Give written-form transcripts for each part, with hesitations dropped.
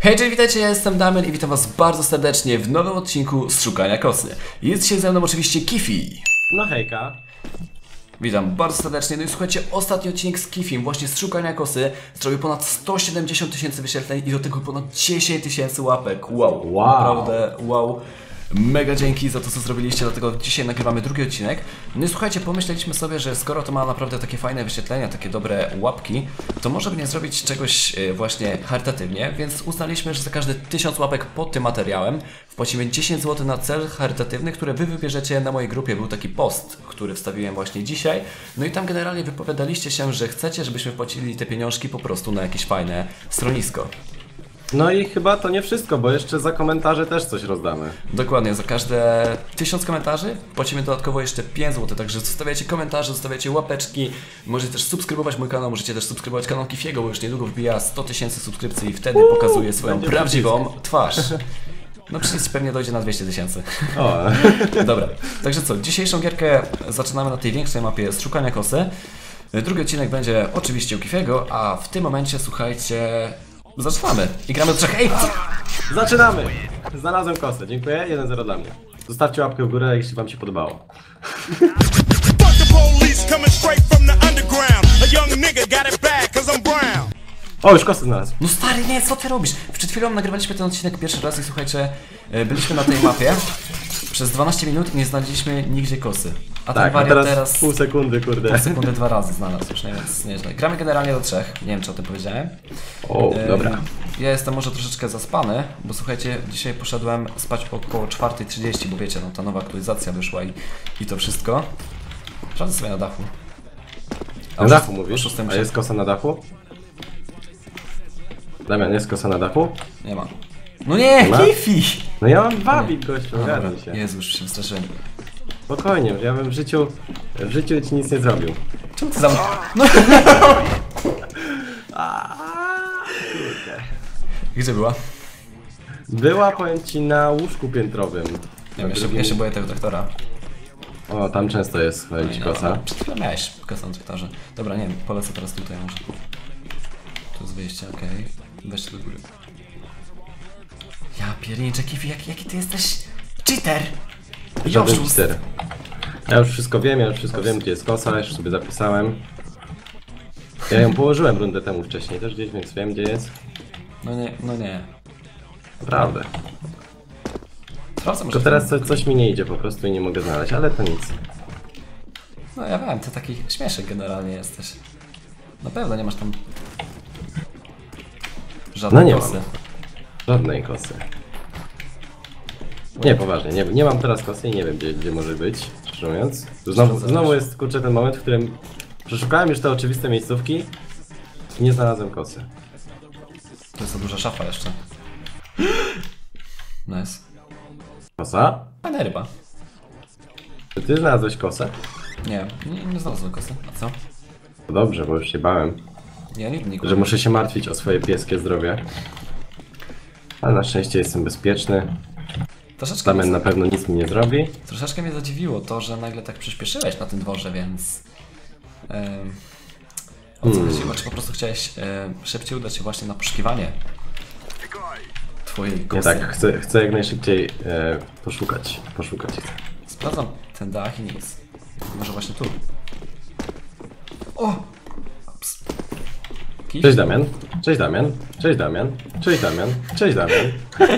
Hej, cześć, witajcie, ja jestem Damian i witam was bardzo serdecznie w nowym odcinku z Szukania Kosy. Jest dzisiaj ze mną oczywiście Kifi. No hejka. Witam bardzo serdecznie. No i słuchajcie, ostatni odcinek z Kifim, właśnie z Szukania Kosy, zrobił ponad 170 000 wyświetleń i do tego ponad 10 000 łapek. Wow, naprawdę wow. Mega dzięki za to, co zrobiliście, dlatego dzisiaj nagrywamy drugi odcinek. No i słuchajcie, pomyśleliśmy sobie, że skoro to ma naprawdę takie fajne wyświetlenia, takie dobre łapki, to może by nie zrobić czegoś właśnie charytatywnie, więc uznaliśmy, że za każdy 1000 łapek pod tym materiałem wpłacimy 10 zł na cel charytatywny, który wy wybierzecie na mojej grupie. Był taki post, który wstawiłem właśnie dzisiaj. No i tam generalnie wypowiadaliście się, że chcecie, żebyśmy wpłacili te pieniążki po prostu na jakieś fajne schronisko. No i chyba to nie wszystko, bo jeszcze za komentarze też coś rozdamy. Dokładnie, za każde 1000 komentarzy płacimy dodatkowo jeszcze 5 zł, także zostawiacie komentarze, zostawiacie łapeczki, możecie też subskrybować mój kanał, możecie też subskrybować kanał Kifiego, bo już niedługo wbija 100 000 subskrypcji i wtedy pokazuje swoją prawdziwą twarz. No przycisk pewnie dojdzie na 200 000. Dobra, także co, dzisiejszą gierkę zaczynamy na tej większej mapie z Szukania Kosy. Drugi odcinek będzie oczywiście u Kifiego, a w tym momencie, słuchajcie, zaczynamy i gramy do 3. Ej! Zaczynamy! Znalazłem kosę, dziękuję, 1-0 dla mnie. Zostawcie łapkę w górę, jeśli wam się podobało. O, już kosę znalazł. No stary, nie, co ty robisz? Przed chwilą nagrywaliśmy ten odcinek pierwszy raz i słuchajcie, byliśmy na tej mapie przez 12 minut i nie znaleźliśmy nigdzie kosy. A ten wariant teraz pół sekundy, kurde. Pół sekundy 2 razy znalazł już, nie, więc nieźle. Gramy generalnie do 3, nie wiem czy o tym powiedziałem. O, dobra. Ja jestem może troszeczkę zaspany, bo słuchajcie, dzisiaj poszedłem spać około 4:30, bo wiecie, no ta nowa aktualizacja wyszła i to wszystko. Sprawdzę sobie na dachu. Na dachu mówisz? A jest kosa na dachu? Damian, jest kosa na dachu? Nie ma. No nie, Kifi! No ja mam wabik, gościu, ogarnij się. Jezu, już się wystraszyłem. Spokojnie, ja bym w życiu ci nic nie zrobił. Czemu ty za mną? No. Gdzie była? Była, powiem ci, na łóżku piętrowym. Nie wiem, ja się boję tego traktora. O, tam często jest, powiem ci, kosa. Przed chwilą miałeś kosę na traktorze. Dobra, nie wiem, polecę teraz tutaj może. Tu jest wyjście, okej. Weźcie do góry. Ja pierniczę, Kifi, jaki ty jesteś cheater! Żaden cheater. Ja już wszystko wiem, gdzie jest kosa, już sobie zapisałem. Ja ją położyłem rundę temu wcześniej też gdzieś, więc wiem, gdzie jest. No nie. Naprawdę. Sprawdzam, tylko teraz coś mi nie idzie po prostu i nie mogę znaleźć, ale to nic. No ja wiem, ty taki śmieszek generalnie jesteś. Na pewno nie masz tam żadnej kosy. Mam. Żadnej kosy. Nie, poważnie, nie mam teraz kosy i nie wiem, gdzie może być, szczerze mówiąc. Znowu jest, kurczę, ten moment, w którym przeszukałem już te oczywiste miejscówki i nie znalazłem kosy. To jest ta duża szafa jeszcze. Nice. Kosa? Fajna ryba. Czy ty znalazłeś kosę? Nie znalazłem kosy. A co? To dobrze, bo już się bałem. Ja nigdy że muszę się martwić o swoje pieskie zdrowie. Ale na szczęście jestem bezpieczny. Damian na pewno nic mi nie zrobi. Troszeczkę mnie zadziwiło to, że nagle tak przyspieszyłeś na tym dworze, więc... O co chodziło? Czy po prostu chciałeś szybciej udać się właśnie na poszukiwanie twojej kosy? Nie, tak, chcę jak najszybciej poszukać. Sprawdzam ten dach i nic. Może właśnie tu. O! Ups. Cześć Damian. Cześć Damian. Cześć Damian. Cześć Damian. Cześć Damian.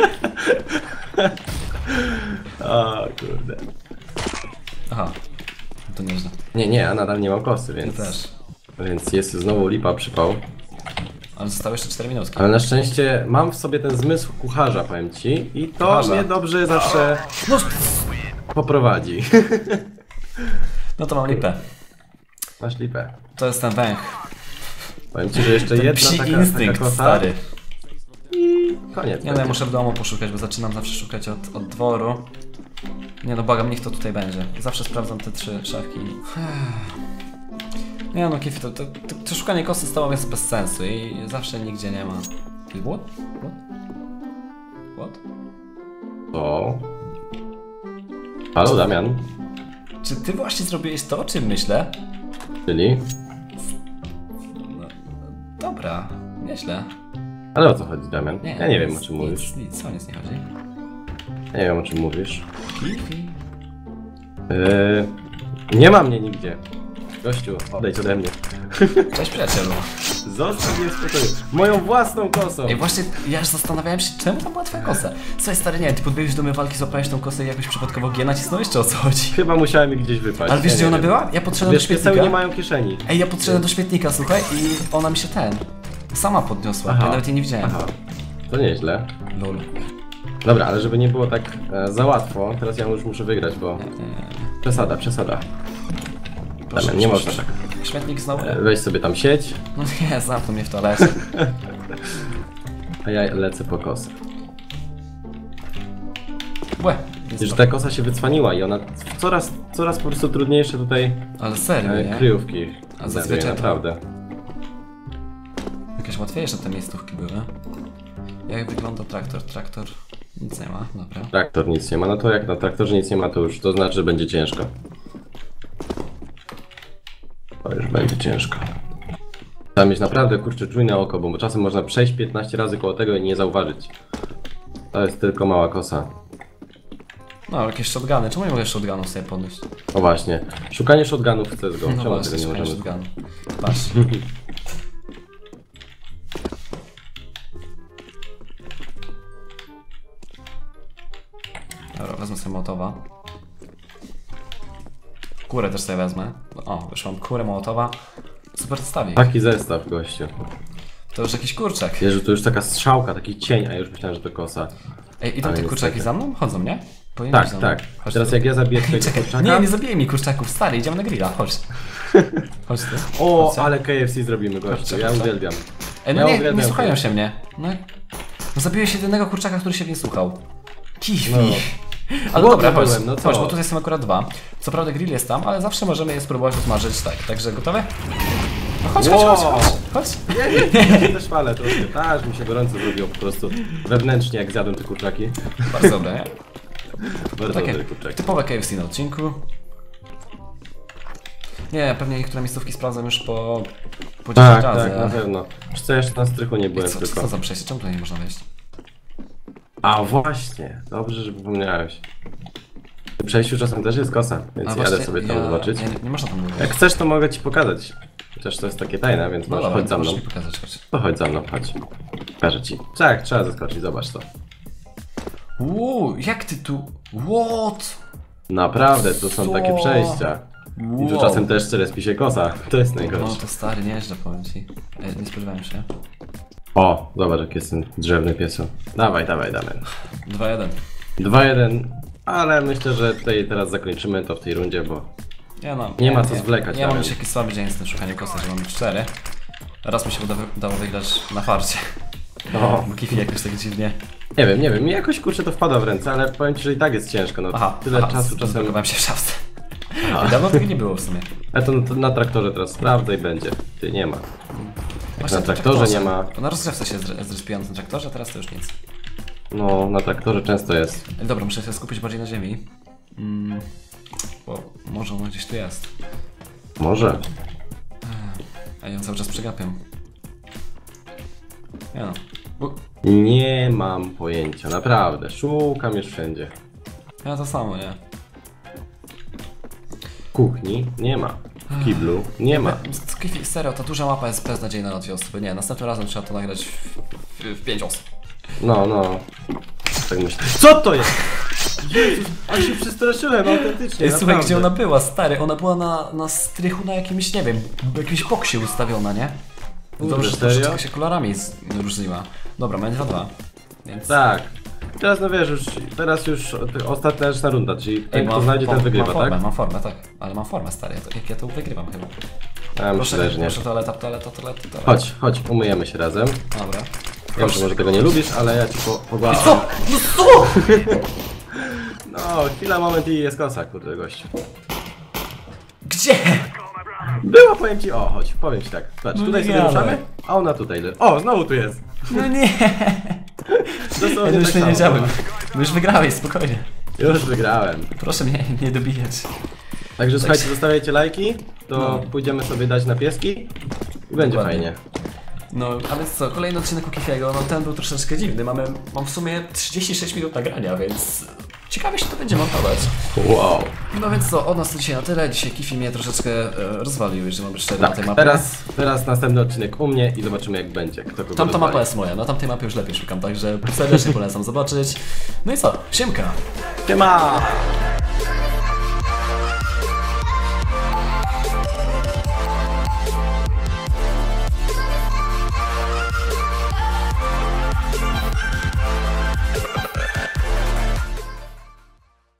O kurde. Aha. To nieźle. Nie, a nadal nie mam kosy, więc... Ja też. Więc jest znowu lipa, przypał. Ale zostały jeszcze 4 minutki. Ale na szczęście mam w sobie ten zmysł kucharza, powiem ci. I to mnie dobrze zawsze poprowadzi. No to mam lipę. Masz lipę. To jest ten węch. Powiem ci, że jeszcze ten jedna psi taka instynkt, kosa. stary. I koniec. Nie no, ja muszę w domu poszukać, bo zaczynam zawsze szukać od dworu. Nie no, błagam, niech to tutaj będzie. Zawsze sprawdzam te 3 szafki. Nie no, Kifi, to szukanie kosy z tobą jest bez sensu i zawsze nigdzie nie ma. What? O. Halo Damian. Czy ty właśnie zrobiłeś to, o czym myślę? Czyli? No, dobra, nieźle. Ale o co chodzi, Damian? Ja nie wiem, o czym mówisz. Nic, o nic nie chodzi. Nie wiem, o czym mówisz. Kifi. Nie ma mnie nigdzie. Gościu, odejdź ode mnie. Cześć przyjacielu. Zostaw mnie w spokoju. Moją własną kosą. Ej, właśnie, ja już zastanawiałem się, czemu tam była twoja kosa? Słuchaj stary, nie, ty podbiegłeś do mnie walki, złapałeś tą kosę i jakoś przypadkowo G nacisnąłeś, czy o co chodzi? Chyba musiałem mi gdzieś wypaść. Ale wiesz, ja gdzie ona wiem. była? Ja podszedłem Wiesz, do pieseły śmietnika. nie mają kieszeni. Ej, ja podszedłem do śmietnika, słuchaj, i ona mi się sama podniosła. Aha. Ja nawet jej nie widziałem. Aha, to nieźle. Lol. Dobra, ale żeby nie było tak za łatwo, teraz ja już muszę wygrać, bo... Przesada. Damian, nie można tak. Śmietnik znowu? Weź sobie tam sieć, No nie, zamknął mnie w toalecie. a ja lecę po kosę. Łe. Wiesz, że ta kosa się wycwaniła i ona coraz po prostu trudniejsze tutaj Ale serio, nie? kryjówki. A znajduje, zazwyczaj to- naprawdę. Jakieś łatwiejsze te miejscówki były. Jak wygląda traktor? Traktor nic nie ma, dobra. Traktor nic nie ma, no to jak na traktorze nic nie ma, to już to znaczy, że będzie ciężko. To już będzie ciężko. Trzeba mieć naprawdę, kurczę, czujne oko, bo czasem można przejść 15 razy koło tego i nie zauważyć. To jest tylko mała kosa. No, jakieś shotguny. Czemu nie mogę shotgunów sobie podnieść? O właśnie, szukanie shotgunów w CSGO. No Czemu tego właśnie, nie szukałem możemy? shotgunu. Patrz. Dobra, wezmę sobie mołotowa. Kurę też sobie wezmę. O, już mam kurę mołotowa. Super zestawik. Taki zestaw, gościu. To już jakiś kurczak. Jezu, to już taka strzałka, taki cień, a ja już myślałem, że to kosa. Ej, idą Ale te niestety. kurczaki za mną? Chodzą, nie? Powinni być Tak, za mną. tak. Chodź Teraz tu. jak ja zabiję twojego Czekaj, kurczaka... nie zabijaj mi kurczaków, stary, idziemy na grilla, chodź. Chodź tu. O, Chodźcie. ale KFC zrobimy, gościu, Chodźcie, ja chodźcie. uwielbiam. Ej, no Ja nie uwielbiam słuchają KFC. się mnie. No zabiłeś jedynego kurczaka, który się nie słuchał. Kifi. No. Ale Głodny dobra, chodź, byłem, no co? chodź, bo tutaj są akurat dwa. Co prawda grill jest tam, ale zawsze możemy je spróbować usmażyć, tak. Także gotowe? No chodź, Wow. chodź. Nie, też falę troszkę. Tak, mi się gorąco zrobiło po prostu wewnętrznie, jak zjadłem te kurczaki. Bardzo dobre, nie? Bardzo Takie dobre kurczaki. typowe KFC na odcinku. Nie, pewnie niektóre miejscówki sprawdzam już po 10 Tak, razy. tak, na pewno. Wiesz co, jeszcze na strychu nie byłem Co tylko. to za przejście? Czemu tutaj nie można wejść? A właśnie, dobrze, że przypomniałeś. W przejściu czasem też jest kosa, więc A jadę właśnie, sobie tam zobaczyć. Nie można tam wejść. Jak chcesz, to mogę ci pokazać. Chociaż to jest takie tajne, więc No możesz dobra, chodź za mną. możesz mi pokazać, chodź. To chodź za mną, chodź. Pokażę ci. Tak, trzeba zaskoczyć, zobacz to. Jak ty tu... What? Naprawdę, tu są Co? takie przejścia. I tu czasem też respi się kosa. To jest No najgorsze. to stary, nieźle powiem ci. Nie spodziewałem się. O, zobacz jak jest ten drzewny piesu. Dawaj, dawaj. 2-1. 2-1, ale myślę, że tutaj teraz zakończymy to w tej rundzie, bo Nie ma co zwlekać, Ja mam Damian. już jakiś słaby dzień z tym szukaniem kosy, że mam 4. Raz mi się udało wygrać na farcie. no, Bo Kifi jakoś tak dziwnie. nie wiem, mi jakoś kurczę to wpada w ręce, ale powiem ci, że i tak jest ciężko, no tyle czasu czasem. Zblokowałem się w szafce. I dawno tego nie było w sumie. Ale to na traktorze teraz sprawdzę i będzie. Ty nie ma. Właśnie na traktorze nie ma. Na rozgrzewce się zrespiłem na tym traktorze, teraz to już nic. No, na traktorze często jest. Dobra, muszę się skupić bardziej na ziemi. Bo może ono gdzieś tu jest. Może. A ja cały czas przegapiam. Nie no. Nie mam pojęcia, naprawdę. Szukam już wszędzie. Ja to samo, nie? W kuchni nie ma. W kiblu nie ma. Kifi, serio, ta duża mapa jest beznadziejna na 2 osoby. Nie, następnym razem trzeba to nagrać w 5 osób. No. Tak myślę. Co to jest? Jezus, a się przestraszyłem autentycznie. Ej, słuchaj, naprawdę. gdzie ona była, stary? Ona była na strychu na jakimś, nie wiem, jakimś boksie ustawiona, nie? Dobrze, że serio? troszeczkę się kolorami różniła. Dobra, mamy 2-2. Więc... Tak. Teraz no wiesz, teraz już ostateczna runda, czyli ten kto znajdzie, ten wygrywa, mam formę, tak? Mam formę, tak. Ale mam formę, stary. Jak ja to wygrywam chyba. Ja myślę, że nie. Proszę toaleta. Chodź, umyjemy się razem. Dobra. Wiem, że może tego nie lubisz, ale ja ci pogłaszę. Co? No co? No, chwila, moment i jest kosa, kurde gościu. Gdzie? Była, powiem ci, chodź, powiem ci tak. Patrz, No tutaj nie sobie gadaj. ruszamy, a ona tutaj leży. O, znowu tu jest. No nie. Dosłownie Ja już tak nie samo. wiedziałem. No już wygrałeś, spokojnie. Już wygrałem. Proszę mnie nie dobijać. Także słuchajcie, zostawiajcie lajki, to No. pójdziemy sobie dać na pieski i będzie Dokładnie. fajnie. No, ale co, kolejny odcinek u Kifiego, no ten był troszeczkę dziwny. Mam w sumie 36 minut nagrania, więc ciekawie się to będzie montować. Wow. No więc co, od nas to dzisiaj na tyle. Dzisiaj Kifi mnie troszeczkę rozwalił, jeżeli mam być szczery na tej mapie. Teraz następny odcinek u mnie i zobaczymy jak będzie. Kto kogo Tamta mapa rozwali. jest moja, na tamtej mapie już lepiej szukam, także serdecznie polecam zobaczyć. No i co, siemka! Siema!